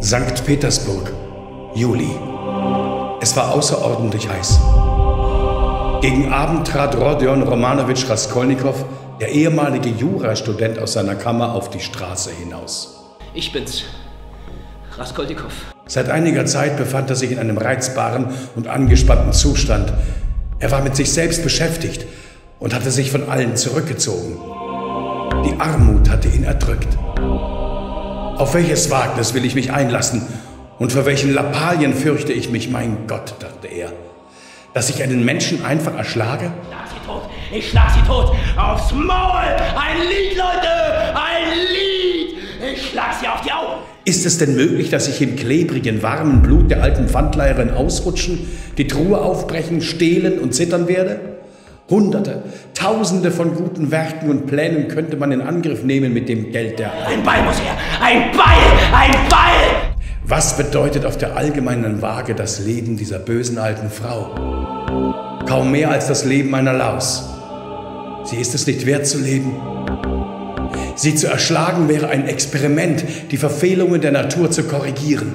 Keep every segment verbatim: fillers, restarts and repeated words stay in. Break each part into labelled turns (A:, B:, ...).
A: Sankt Petersburg, Juli. Es war außerordentlich heiß. Gegen Abend trat Rodion Romanowitsch Raskolnikow, der ehemalige Jurastudent, aus seiner Kammer auf die Straße hinaus.
B: Ich bin's, Raskolnikow.
A: Seit einiger Zeit befand er sich in einem reizbaren und angespannten Zustand. Er war mit sich selbst beschäftigt und hatte sich von allen zurückgezogen. Die Armut hatte ihn erdrückt. Auf welches Wagnis will ich mich einlassen und für welchen Lappalien fürchte ich mich? Mein Gott, dachte er, dass ich einen Menschen einfach erschlage?
B: Ich schlag sie tot! Ich schlag sie tot! Aufs Maul! Ein Lied, Leute! Ein Lied! Ich schlag sie auf die Augen!
A: Ist es denn möglich, dass ich im klebrigen, warmen Blut der alten Pfandleiherin ausrutschen, die Truhe aufbrechen, stehlen und zittern werde? Hunderte, Tausende von guten Werken und Plänen könnte man in Angriff nehmen mit dem Geld der Alten.
B: Ein Beil muss her! Ein Beil! Ein Beil!
A: Was bedeutet auf der allgemeinen Waage das Leben dieser bösen alten Frau? Kaum mehr als das Leben einer Laus. Sie ist es nicht wert zu leben. Sie zu erschlagen wäre ein Experiment, die Verfehlungen der Natur zu korrigieren.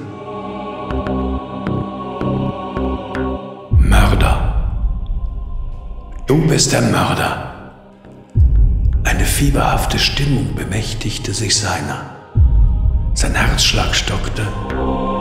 A: Mörder. Du bist der Mörder. Eine fieberhafte Stimmung bemächtigte sich seiner. Sein Herzschlag stockte.